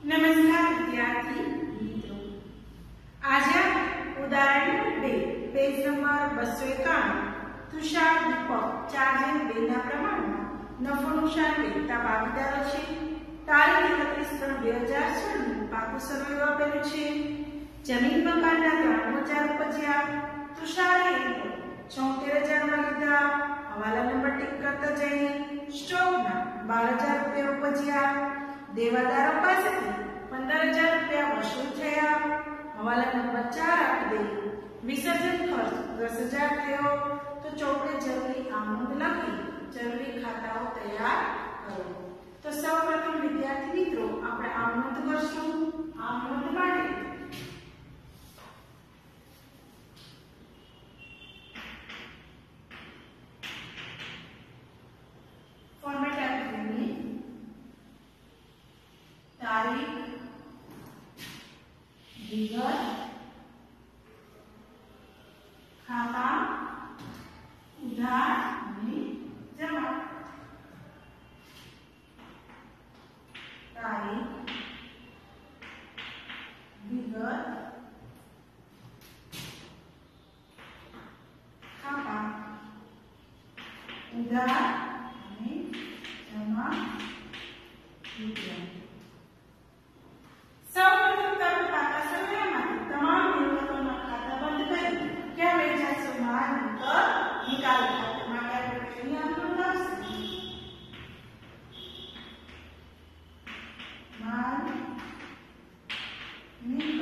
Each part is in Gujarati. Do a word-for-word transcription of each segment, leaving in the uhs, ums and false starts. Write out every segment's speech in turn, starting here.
નમસ્કાર વિદ્યાર્થી મિત્રો, આજે ઉદાહરણ બે પેજ નંબર બસો એકાણું તુષાર દીપક ચાર જેમ બે ના પ્રમાણમાં નફો નુકસાન વેચતા ભાગીદારો છે. તારીખ એકત્રીસ ત્રણ બે હજાર છ પાકું સરવૈયું આપેલું છે. જમીન મકાનના ત્રણ હજાર ઉપજ્યા. તુષારે છોતેર હજાર માં લીધા. હવાલા નંબર ટીક કરતા જઈએ. સ્ટોકના બાર હજાર રૂપિયા ઉપજ્યા. દેવાદારો પાસેથી પંદર હજાર રૂપિયા વસૂલ થયા. હવાલા નંબર ચાર આપી દઈએ. વિસર્જન ખર્ચ દસ હજાર થયો. તો ચોપડે જરૂરી આમંદ લખી જરૂરી ખાતાઓ તૈયાર કરો. તો સૌપ્રથમ વિદ્યાર્થી મિત્રો આપણે આમંદ કરશું. આમંદ માટે ફોર્મેટ આપી દઈએ. તારીખ, વિગત, ખાતા, ઉધાર અને જમા. તારીખ, વિગત, ખાતા, ઉધાર અને જમા રૂપિયા. સૌપ્રથમ તમે ખાતા સંગ્રહમાંથી તમામ મિલકતોના ખાતા બંધ કરી ક્યાં વેચાશે? માલ મિલકત નિકાલ ખાતે. માટે આપણે પહેલી આમંદ આવશે માલ મિલકત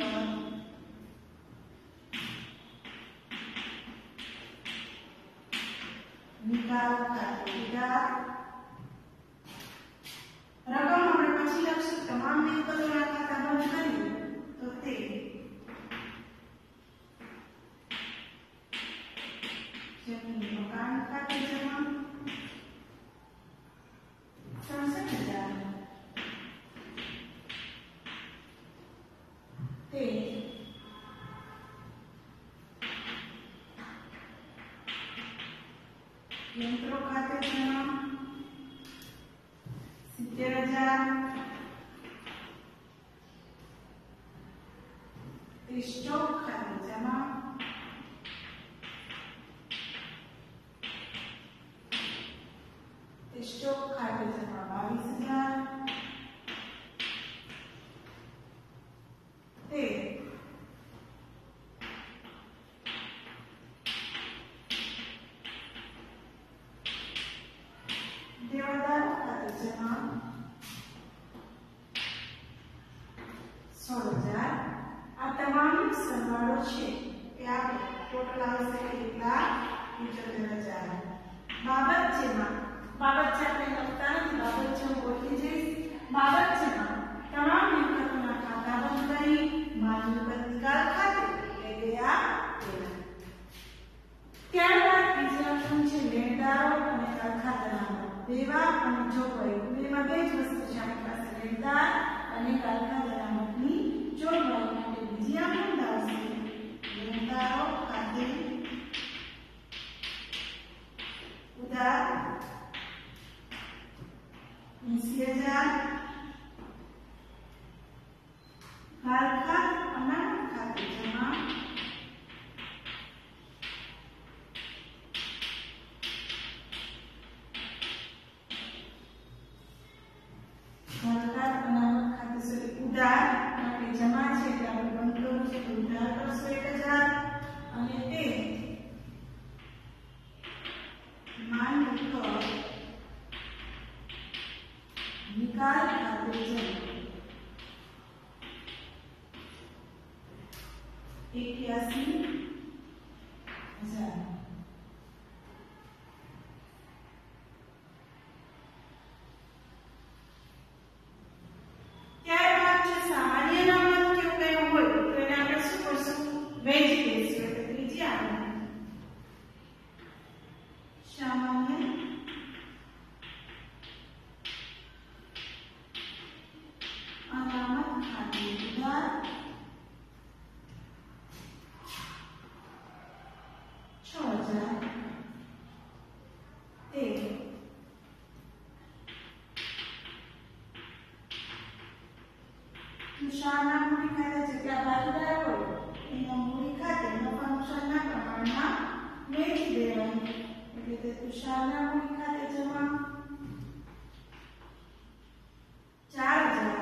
નિકાલ ખાતે. ઉધાર રકમ આપણે પછી લખશું. તમામ મિલકતોના ખાતા બંધ કરીએ તો તે જમીન મકાન ખાતે જમા સડસઠ હજાર. તે યંત્રો ખાતે જમા સિત્તેર હજાર. સ્ટોક ખાતે જમા સ્ટોક ખાતે જમા બાવીસ હજાર. તે દેવાદારો ખાતે જમા સોળ હજાર. આ તમામ સરવાળો છે એ આપણે ટોટલ આવશે એક લાખ પંચોતેર હજાર. બાબત જેમાં બાબત છે આપણે લખતા નથી. બાબત છે હું બોલી જઈશ. બાબત જેમાં તમામ મિલકતોના ખાતા બંધ કરી માલ મિલકત નિકાલ ખાતે લઈ ગયા તેના. ત્યારબાદ બીજી રકમ છે લેણદારો અને કારખાનાદારો. દેવા અને જોગવાઈ બેમાં બે જ વસ્તુ છે આપણી પાસે, લેણદાર અને કારખાનાદારોની જોગવાઈ. માટે બીજી આમંદ આવશે લેણદારો ખાતે ઉધાર એંસી હજાર. કારખાના અનામત ખાતે જમા કારખાના અનામત ખાતે સોરી ઉધાર માટે જમા છે એટલે આપણે બંધ કરવું છે તો ઉધાર કરશો એક હજાર. અને તે માલ મિલકત નિકાલ ખાતે જમા એક્યાસી હજાર. ત્યારબાદ છે સામાન્ય અનામત કેવું કયું હોય તો એને આપણે શું કરશું? વહેંચી દઈશું. એટલે ત્રીજી આમંદ સામાન્ય અનામત ખાતે ઉધાર છ. તુષારના મૂડી ખાતે જેટલા ભાગીદાર હોય એના મૂડી ખાતે નફા નુકસાનના પ્રમાણમાં વહેંચી દેવાનું. એટલે કે તુષારના મૂડી ખાતે જમા ચાર હજાર,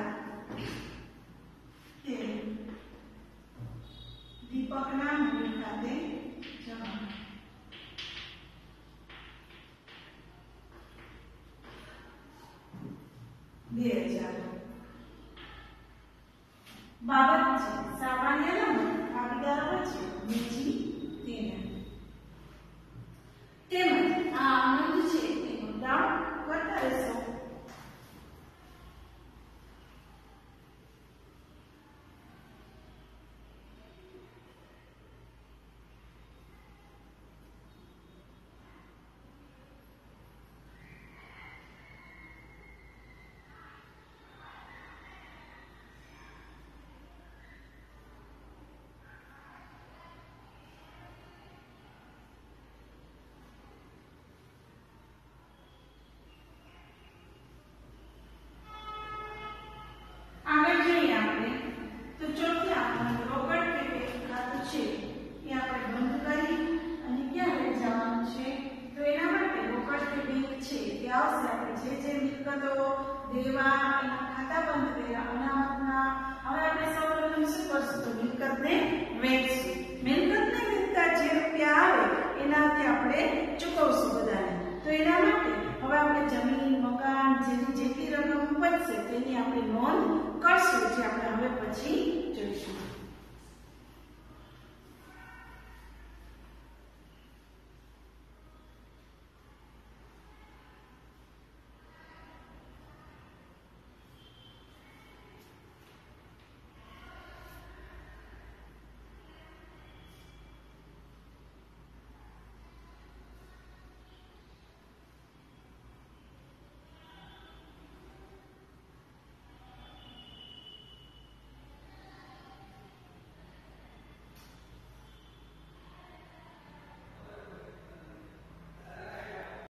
તે દીપકના મૂડી ખાતે જમા બે હજાર. બાબત છે સામાન્ય નંબર ભાગીદારો વચ્ચે બીજી તેને તેમજ આ આનંદ છે તેનો દાવ કરતા રહેશો. દેવા એના ખાતા બંધ કર્યા અનામતના. હવે આપણે સૌપ્રથમ શું કરશું તો મિલકતને વેચશું. મિલકતને વેચતા જે રૂપિયા આવે એનાથી આપણે ચૂકવશું બધાને. તો એના માટે હવે આપણે જમીન મકાન જેની જેટલી રકમ બચશે તેની આપણે નોંધ કરશું, જે આપણે હવે પછી જોઈશું.